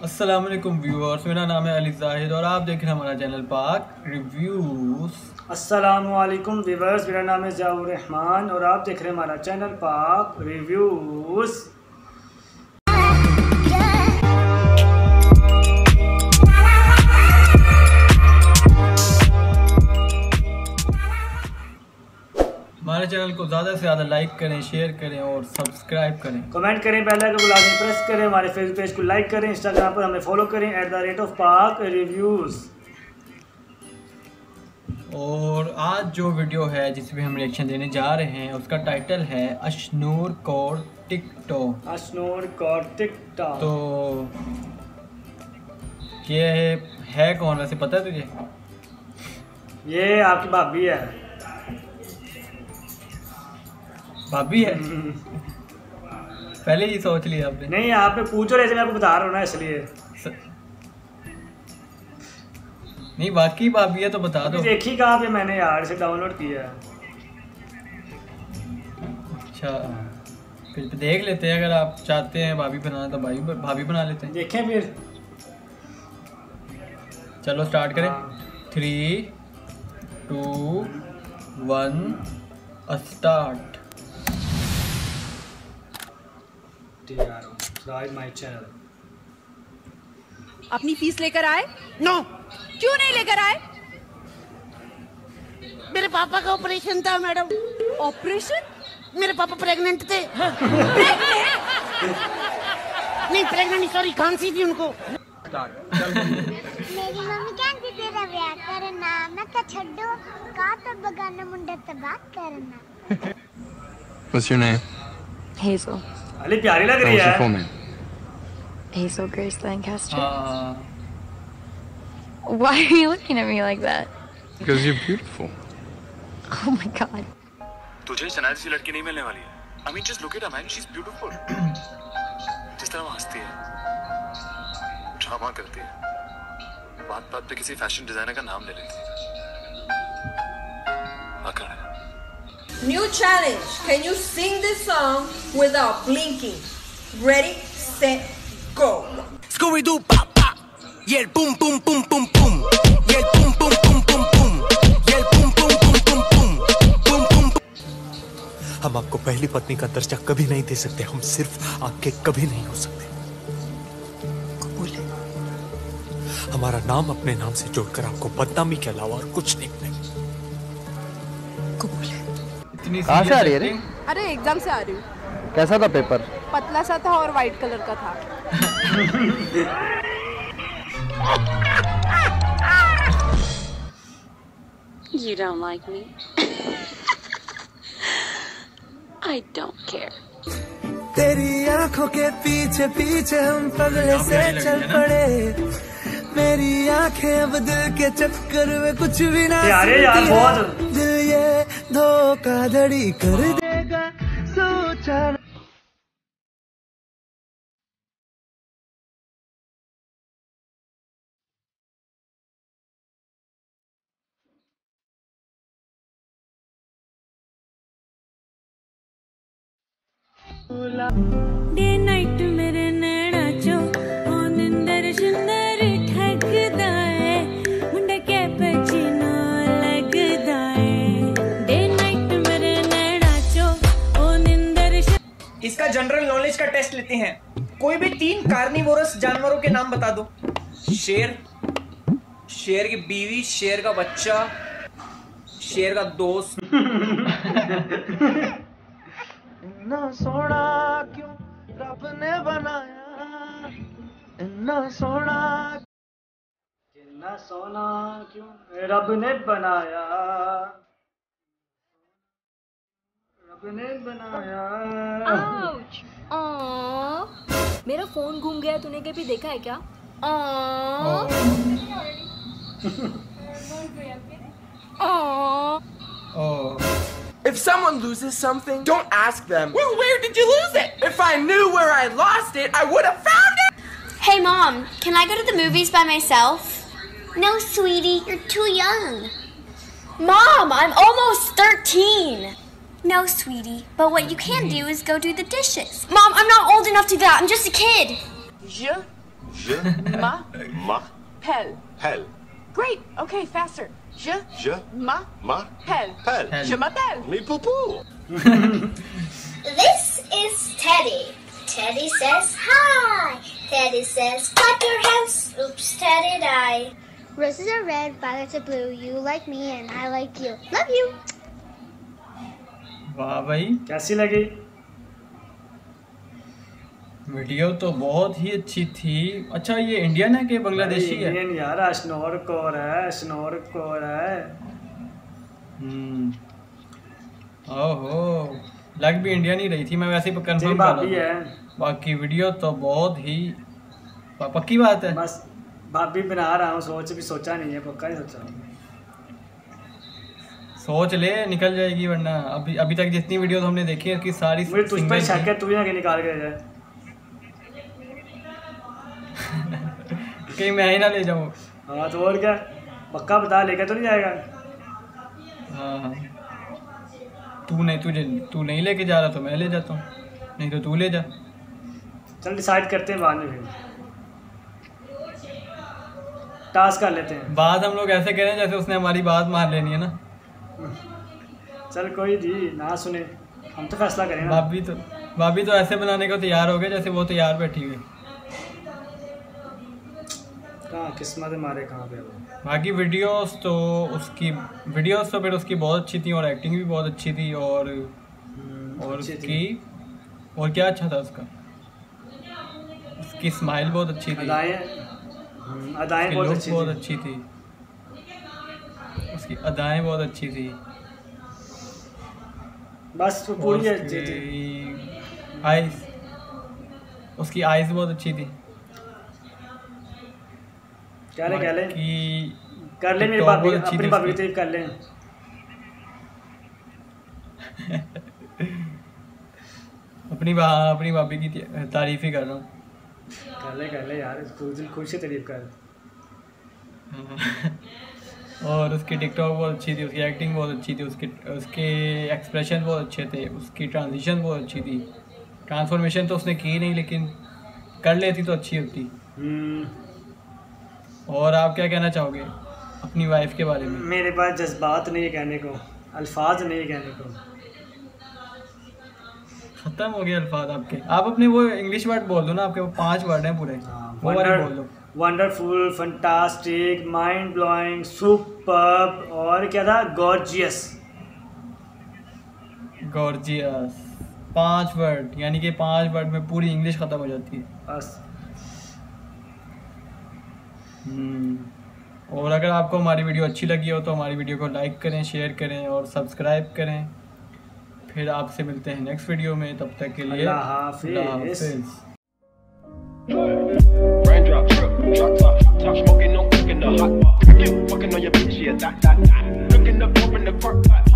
अस्सलाम वालेकुम व्यूअर्स, मेरा नाम है अली जाहिद और आप देख रहे हैं हमारा चैनल पाक रिव्यूज़। अस्सलाम वालेकुम व्यूअर्स, मेरा नाम है ज़ियाउर रहमान और आप देख रहे हैं हमारा चैनल पाक रिव्यूज़। हमारे चैनल को ज़्यादा से ज़्यादा लाइक करें, शेयर करें और सब्सक्राइब करें, कमेंट करें, बेल आइकन को लाजमी प्रेस करें, हमारे फेसबुक पेज को लाइक करें, इंस्टाग्राम पर हमें फॉलो करें @पाक रिव्यूज़। और आज जो वीडियो है जिस पे हम रिएक्शन देने जा रहे हैं उसका टाइटल है अशनूर कौर टिकटॉक। अशनूर कौर टिकटॉक। तो ये है कौन, वैसे पता है तुझे? ये आपकी भाभी है। भाभी है? पहले ही सोच लिया आपने? नहीं, आप पे पूछो, ऐसे मैं आपको बता रहा हूँ ना, इसलिए। नहीं, बाकी भाभी है तो बता दो। देखी कहाँ पे मैंने यार, इसे डाउनलोड किया है। अच्छा, फिर देख लेते हैं, अगर आप चाहते हैं भाभी बनाना तो भाभी बना लेते हैं। देखें फिर। चलो स्टार्ट करें। 3, 2, 1 स्टार्ट। My channel. अपनी फीस लेकर आए? नो। क्यों नहीं लेकर आए? मेरे पापा का ऑपरेशन था मैडम। ऑपरेशन? मेरे पापा प्रेग्नेंट थे। नहीं प्रेग्नेंट, सॉरी, खांसी थी उनको। मेरी मम्मी कहती तेरा ब्याह करना, मैं कहा छोड़ो का तो बगाना मुंडा तबाह करना। What's your name? Hazel. Ali प्यारी लग रही है। Hazel Grace Lancaster. Why are you looking at me like that? Because you're beautiful. Oh my god. तुझे शनाज़ सी लड़की नहीं मिलने वाली है। I mean just look at her man, she's beautiful. जिस तरह वो हंसती है, ड्रामा करती है, बात-बात पे किसी फैशन डिजाइनर का नाम ले लेती है। अकड़ है। New challenge. Can you sing this song without blinking? Ready, set, go. Scooby Doo pop pop. Yeah, boom boom boom boom boom. Yeah, boom boom boom boom boom. Yeah, boom boom boom boom boom. Boom boom. हम आपको पहली पत्नी का दर्जा कभी नहीं दे सकते, हम सिर्फ आपके कभी नहीं हो सकते। कबूल है? हमारा नाम अपने नाम से जोड़कर आपको बदनामी के अलावा और कुछ नहीं मिलेगा। कबूल है? कहाँ से आ रही है रे? अरे एग्जाम से आ रही हूँ। कैसा था पेपर? पतला सा था और वाइट कलर का था। You don't like me? I don't care. तेरी आंखों के पीछे पीछे हम पगले से चल पड़े, मेरी आंखें अब दिल के चक्कर में कुछ भी ना सुनती, दिल ये धोखाधड़ी कर देगा सोचा। डे नाइट मेरे नैना चो ओ निंदर सुंदर ठगदा है, मुंडा के पचीनो लगदा है। डे नाइट मेरे नैना चो ओ निंदर। इसका जनरल नॉलेज का टेस्ट लेते हैं। कोई भी 3 कार्निवोरस जानवरों के नाम बता दो। शेर, शेर की बीवी, शेर का बच्चा, शेर का दोस्त। इन्ना सोना क्यों रब ने बनाया, इन्ना सोना क्यों रब ने बनाया, रब ने बनाया। मेरा फोन घूम गया, तूने कभी देखा है क्या? If someone loses something, don't ask them, well, where did you lose it? If I knew where I lost it, I would have found it. Hey mom, can I go to the movies by myself? No sweetie, you're too young. Mom, I'm almost 13. No sweetie, but what you can do is go do the dishes. Mom, I'm not old enough to do that. I'm just a kid. Je m'appelle. Pel. Great. Okay, faster. Je m'appelle. Pel. Je m'appelle. Me poupou. This is Teddy. Teddy says hi. Teddy says clap your hands. Oops, Teddy died. Roses are red, violets are blue. You like me and I like you. Love you. वाह भाई, कैसी लगी video? तो बहुत ही अच्छी थी। अच्छा, ये इंडियन है कि बांग्लादेशी है? इंडियन यार, अशनोर कौर है, अशनोर कौर है। ओहो, लग भी इंडियन ही रही थी, मैं वैसे ही कंफर्म कर रहा था। बाकी वीडियो तो बहुत ही पक्की बात है। बस भाभी बना रहा हूँ, सोचा नहीं है, पक्का नहीं सोचा। सोच ले, निकल जाएगी, वरना अभी तक जितनी वीडियोस हमने देखी है उसकी सारी मुझे तुझ पे शक है, तू ही निकाल के जाए। कहीं मैं ही ना ले जाऊँ। हाँ तो और क्या, पक्का बता, लेकर तो नहीं जाएगा? हाँ, तू नहीं लेके जा रहा तो मैं ले जाता हूँ, नहीं तो तू ले जा। चल डिसाइड करते हैं बाद में, फिर टास्क कर लेते हैं। बात हम लोग ऐसे करें जैसे उसने हमारी बात मान लेनी है ना। चल कोई जी, ना सुने, हम तो फैसला करें ना। भाभी तो ऐसे बनाने को तैयार हो गए जैसे वो तैयार बैठी हुई। कहाँ किस्मत हमारे, कहाँ पे वो। बाकी वीडियोस तो फिर उसकी बहुत अच्छी थी और एक्टिंग भी बहुत अच्छी थी और उसकी और क्या अच्छा था उसकी स्माइल बहुत अच्छी थी, अदाएं बहुत अच्छी थी, उसकी अदाएं बहुत अच्छी थी। बस वो पूरी अच्छी थी। उसकी आइज बहुत अच्छी थी। क्या ले कर ले मेरी भाभी, अपनी भाभी की कर ले। अपनी भाभी की तारीफ ही कर रहा हूँ। कर ले यार, दिल खुश से तारीफ कर। और उसकी टिकटॉक बहुत अच्छी थी, उसकी एक्टिंग बहुत अच्छी थी, उसके एक्सप्रेशन बहुत अच्छे थे, उसकी ट्रांजिशन बहुत अच्छी थी। ट्रांसफॉर्मेशन तो उसने की नहीं, लेकिन कर लेती तो अच्छी होती। और आप क्या कहना चाहोगे अपनी वाइफ के बारे में? मेरे पास जज्बात नहीं कहने को, अल्फाज नहीं कहने को, खत्म हो गए अल्फाज आपके। आप अपने वो इंग्लिश वर्ड बोल दो ना, आपके वो 5 वर्ड हैं पूरे, वो वाले बोल दो। Wonderful, fantastic, mind blowing, superb और क्या था, गॉर्जियस। 5 वर्ड, यानी कि 5 वर्ड में पूरी इंग्लिश खत्म हो जाती है बस। और अगर आपको हमारी वीडियो अच्छी लगी हो तो हमारी वीडियो को लाइक करें, शेयर करें और सब्सक्राइब करें। फिर आपसे मिलते हैं नेक्स्ट वीडियो में, तब तक के लिए अल्लाह हाफिज़। Raindrop, drop top, smoking, no cooking the hot pot. Fucking on your bitch, yeah, that. Looking up, open the park pot.